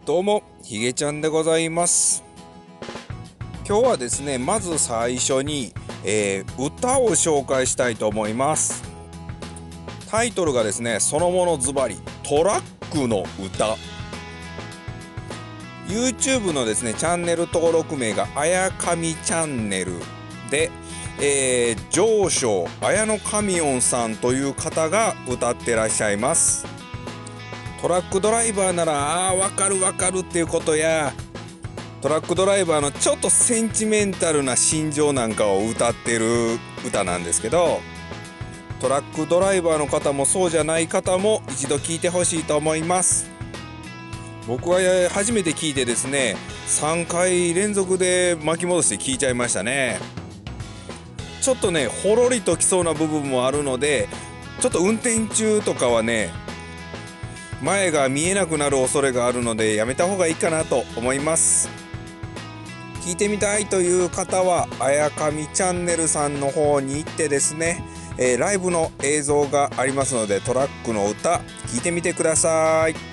どうもひげちゃんでございます。今日はですね、まず最初に、歌を紹介したいと思います。タイトルがですね、そのものズバリトラックの歌。 YouTube のですねチャンネル登録名があやかみチャンネルで、上昇綾野神音さんという方が歌ってらっしゃいます。トラックドライバーならわかるわかるっていうことや、トラックドライバーのちょっとセンチメンタルな心情なんかを歌ってる歌なんですけど、トラックドライバーの方もそうじゃない方も一度聴いてほしいと思います。僕は初めて聞いてですね、3回連続で巻き戻して聞いちゃいましたね。ちょっとねほろりときそうな部分もあるので、ちょっと運転中とかはね前が見えなくなる恐れがあるのでやめた方がいいかなと思います。聞いてみたいという方はあやかみチャンネルさんの方に行ってですね、ライブの映像がありますので、トラックの歌聞いてみてください。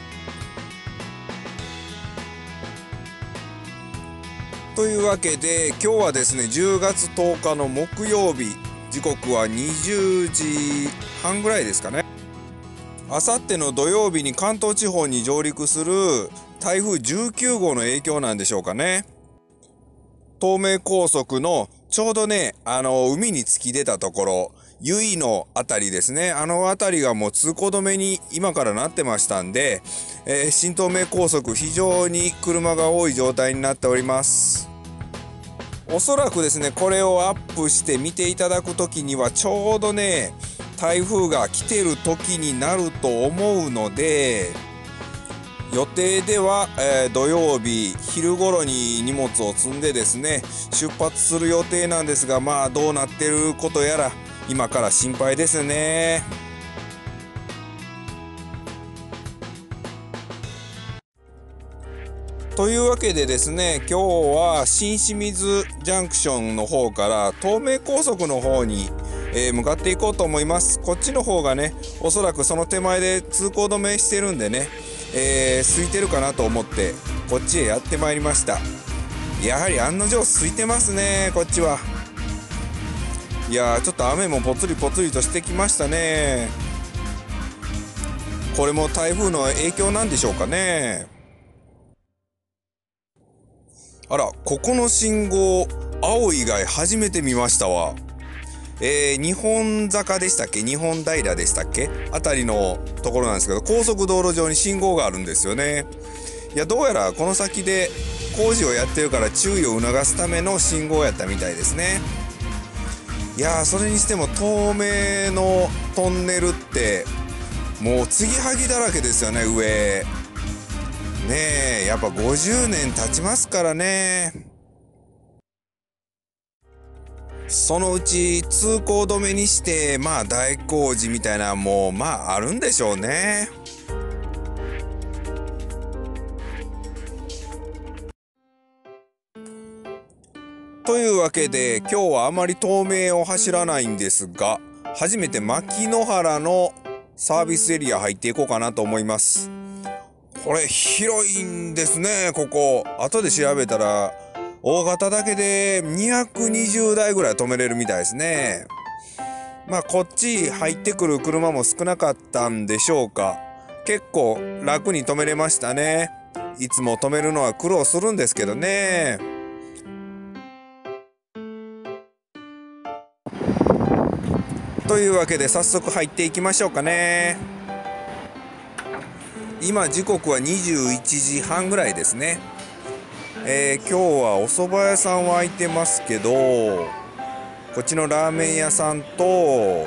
というわけで今日はですね10月10日の木曜日、時刻は20時半ぐらいですかね。あさっての土曜日に関東地方に上陸する台風19号の影響なんでしょうかね。東名高速のちょうどね海に突き出たところ、由比のあたりですね、あの辺りがもう通行止めに今からなってましたんで、新東名高速非常に車が多い状態になっております。おそらくですねこれをアップして見ていただくときにはちょうどね台風が来てる時になると思うので、予定では、土曜日昼頃に荷物を積んでですね出発する予定なんですが、まあどうなってることやら今から心配ですね。というわけでですね、今日は新清水ジャンクションの方から東名高速の方に向かっていこうと思います。こっちの方がねおそらくその手前で通行止めしてるんでね、空いてるかなと思ってこっちへやってまいりました。やはり案の定空いてますねこっちは。いやーちょっと雨もぽつりぽつりとしてきましたね。これも台風の影響なんでしょうかね。あら、ここの信号青以外初めて見ましたわ。日本坂でしたっけ、日本平でしたっけあたりのところなんですけど、高速道路上に信号があるんですよね。いや、どうやらこの先で工事をやってるから注意を促すための信号やったみたいですね。いやー、それにしても東名のトンネルってもう継ぎはぎだらけですよね。上ねえ、やっぱ50年経ちますからね。そのうち通行止めにしてまあ大工事みたいなもうまああるんでしょうね。というわけで今日はあまり東名を走らないんですが、初めて牧之原のサービスエリア入っていこうかなと思います。これ広いんですね。ここ後で調べたら大型だけで220台ぐらい止めれるみたいですね。まあこっち入ってくる車も少なかったんでしょうか。結構楽に止めれましたね。いつも止めるのは苦労するんですけどね。というわけで早速入っていきましょうかね。今時刻は21時半ぐらいですね。今日はお蕎麦屋さんは開いてますけど、こっちのラーメン屋さんとこ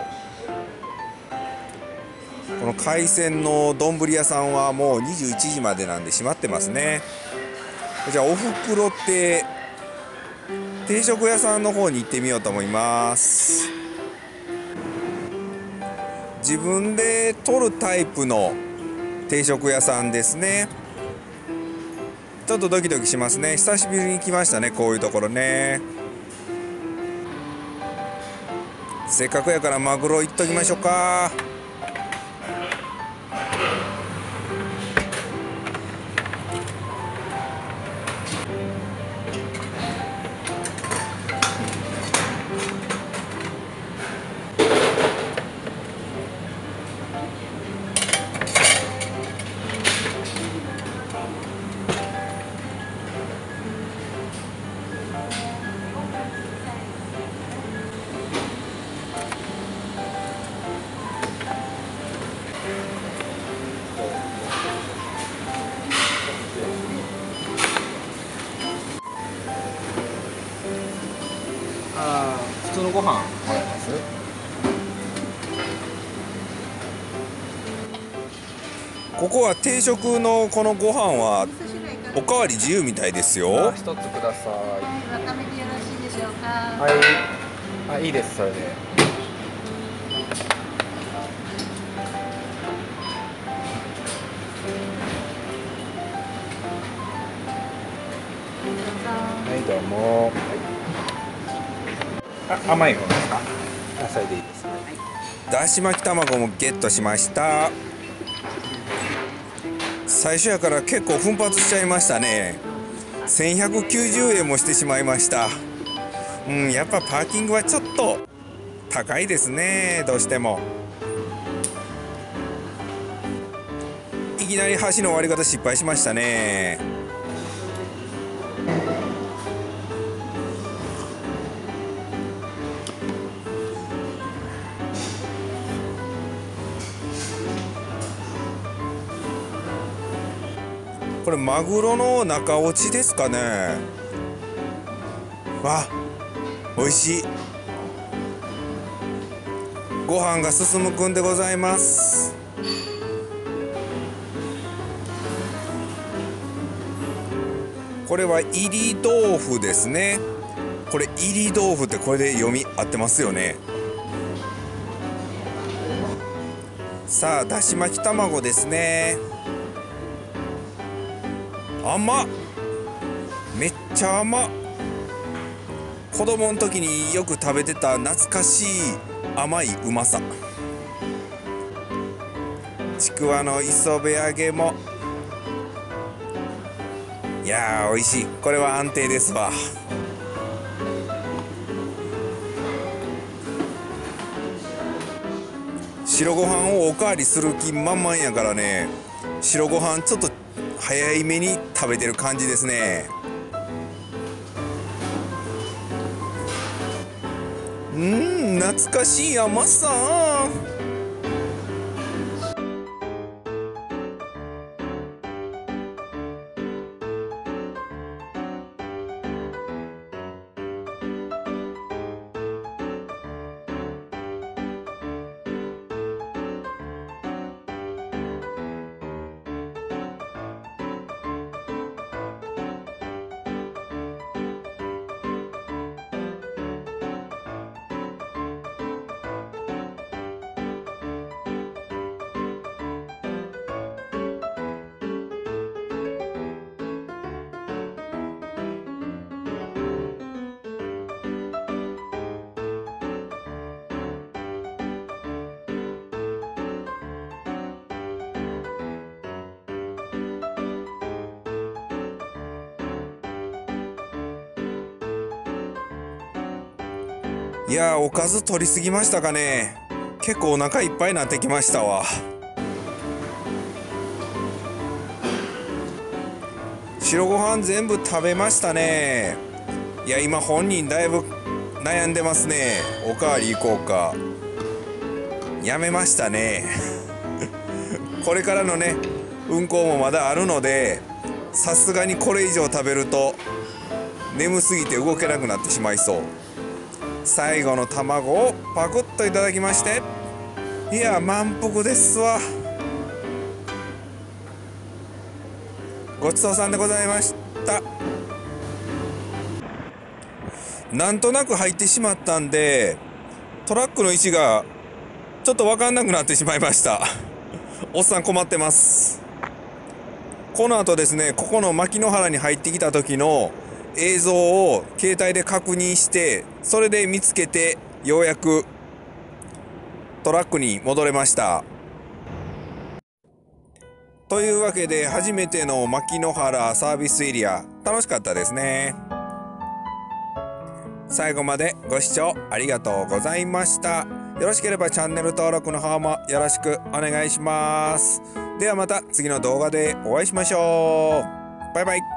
の海鮮の丼屋さんはもう21時までなんで閉まってますね。じゃあおふくろって定食屋さんの方に行ってみようと思います。自分で取るタイプの定食屋さんですね。ちょっとドキドキしますね。久しぶりに来ましたね、こういうところね。せっかくやからマグロいっときましょうか。 ご飯もらえます？ここは定食のこのご飯はおかわり自由みたいですよ。一つください。 わかめでよろしいでしょうか。 はい。あ、いいです、それで。はい、どうも。あ、甘い方ですか？野菜でいいです。だし巻き卵もゲットしました。最初やから結構奮発しちゃいましたね。1190円もしてしまいました。やっぱパーキングはちょっと高いですね、どうしても。いきなり箸の割り方失敗しましたね。これマグロの中落ちですかね。わ、美味しい。ご飯が進むくんでございます。これは入り豆腐ですね。これ入り豆腐ってこれで読み合ってますよね。さあ、だし巻き卵ですね。甘っ、めっちゃ甘っ。子供の時によく食べてた懐かしい甘いうまさ。ちくわの磯辺揚げも、いやー美味しい。これは安定ですわ。白ご飯をおかわりする気満々やからね、白ご飯ちょっと早いめに食べてる感じですね。懐かしい甘さ。いやー、おかず取りすぎましたかね。結構お腹いっぱいになってきましたわ。白ご飯全部食べましたね。いや、今本人だいぶ悩んでますね。おかわり行こうかやめましたね。これからのね、運行もまだあるので、さすがにこれ以上食べると眠すぎて動けなくなってしまいそう。最後の卵をパクッといただきまして、いや満腹ですわ。ごちそうさんでございました。なんとなく入ってしまったんで、トラックの位置がちょっと分かんなくなってしまいました。おっさん困ってます。この後ですね、ここの牧之原に入ってきた時の映像を携帯で確認して、それで見つけてようやくトラックに戻れました。というわけで、初めての牧之原サービスエリア楽しかったですね。最後までご視聴ありがとうございました。よろしければチャンネル登録の方もよろしくお願いします。ではまた次の動画でお会いしましょう。バイバイ。